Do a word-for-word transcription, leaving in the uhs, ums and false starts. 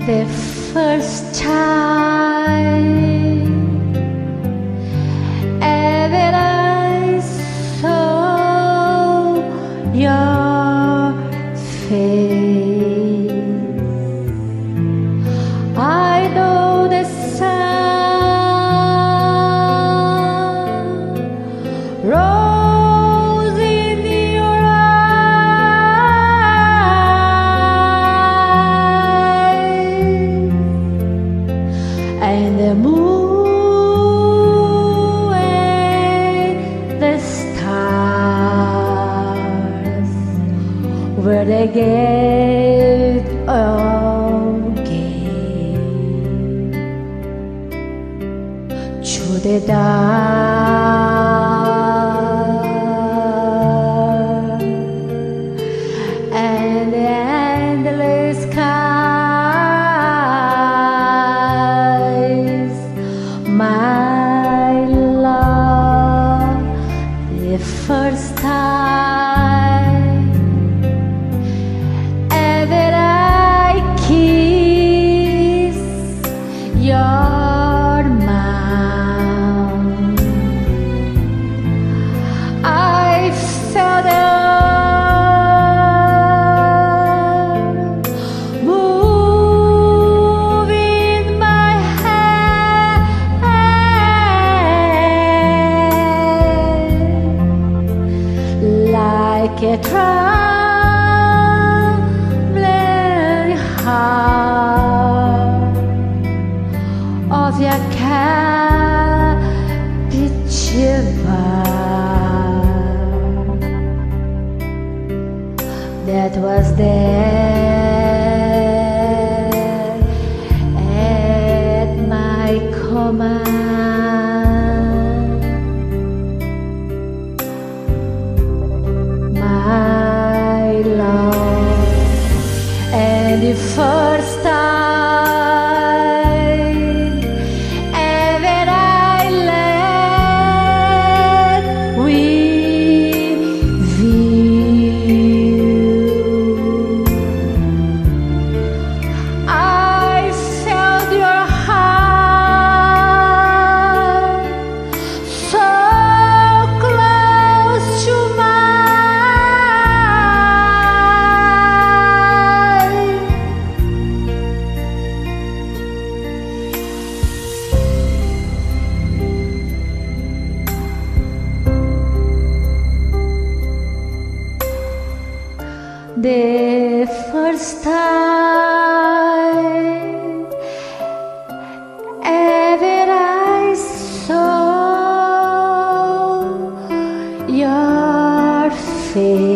The first time ever I saw your face, I know the sun rose in your eyes, and the moon and the stars were the gate of gate to the dark and the endless skies. My love, the first time ever I kiss your mouth, I felt a move in my head, like a trembling heart of your captiva. That was there at my command. My love, and the first time ever I led with you, I felt your heart so close to mine. The first time ever I saw your face,